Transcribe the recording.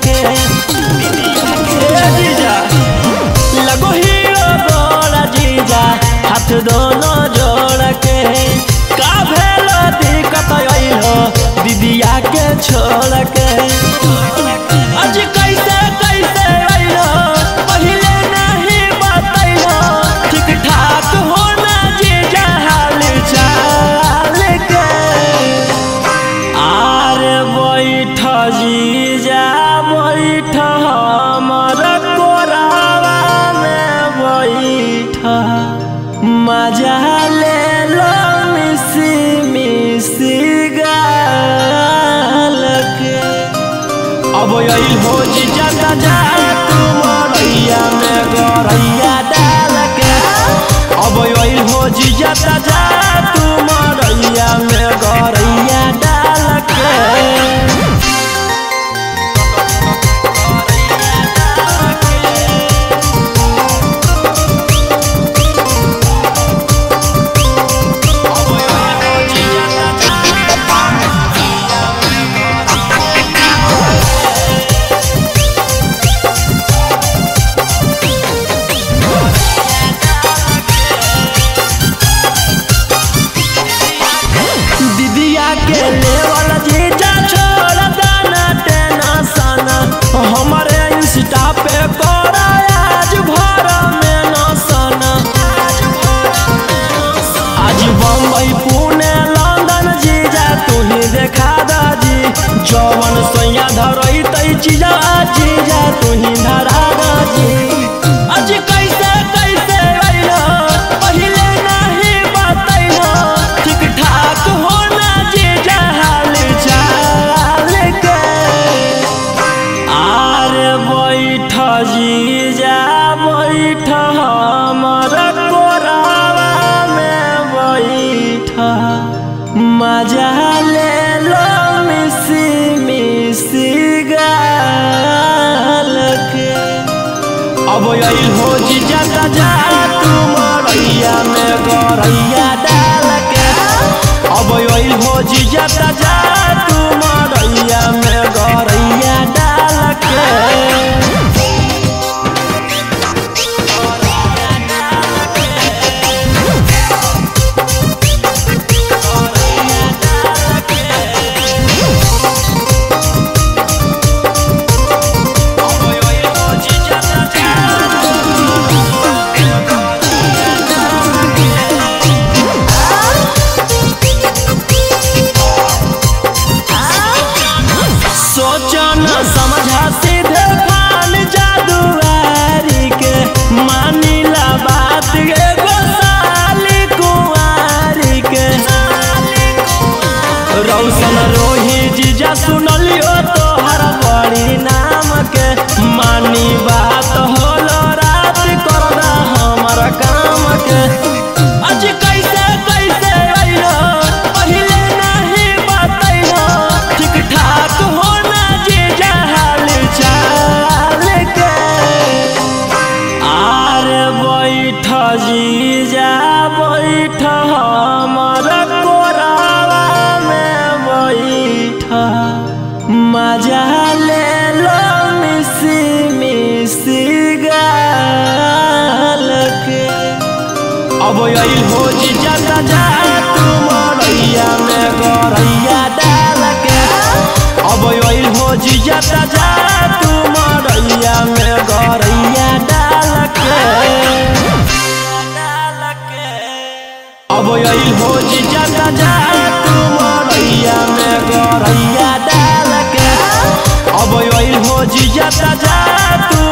के जीजा लगो हीरो गोरा जीजा हाथ दोनों जोड़ के का भेलो दिक्कत आइलो दीदिया के छोड़ के आज कैसे कैसे आइलो पहले नहीं बतैलो ठीक ठाक होना जीजा हाल चाल के आरे बैठ जीजा बैठ हमर कोरावा में बैठ मजा ले लो मिसी मिसी गाल के अब यही हो जीजा जा तुम रैया में गौरैया डाल के अब यही हो जीजा जा तुम रैया में गौरैया डाल के के लेवल जीजा छोड़ दाना टेना साना हमारे इंस्टा पे कोरा आज भर में न साना आज बम्बई पुणे लंदन जीजा तू ही देखा दाजी जवन सोया धरई तई चीजा जीजा तू ही धरा दाजी आज कैसे कैसे आइलो पहले नहीं बतैलो ठीक ठाक होना हाल चाल के आरे बैठ जीजा बैठ हमर कोरावा में बैठ मजा ले लो मिसी मिसी गाल के अब यही हो जीजा जा तुम रैया में गौरैया डाल के अब यही हो जीजा जा तुम रैया में गौरैया डाल के समझा सीधे फान जादुआरी के मानिला बात एगो साली कुंवारी के रौशन रोही जीजा सुनलियो तोहर बड़ी नाम के मानी बात होलो रात करना हमर काम के आज कैसे कैसे आइलो पहले नहीं बतैलो ठीक ठाक होना जीजा हाल चाल के आरे बैठ जीजा बैठ हमर कोरावा में बैठ मजा ले लो मिसी मिसी गाल के अब यही हो जीजा जा तुम रैया में गौरैया डाल के अब यही हो जीजा जा तुम रैया में गौरैया डाल के अब यही हो जीजा जा तुम रैया में गौरैया डाल के अब यही हो जीजा जा